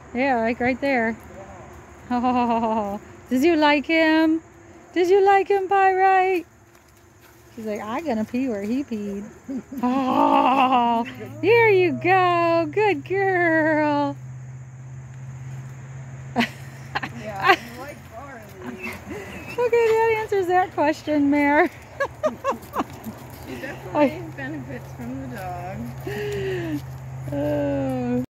Yeah, like right there. Oh, did you like him? Did you like him, Pyrite? She's like, I'm gonna pee where he peed. Oh, here you go. Good girl. Yeah, I like barley. Okay, that answers that question, Mare. She definitely benefits from the dog.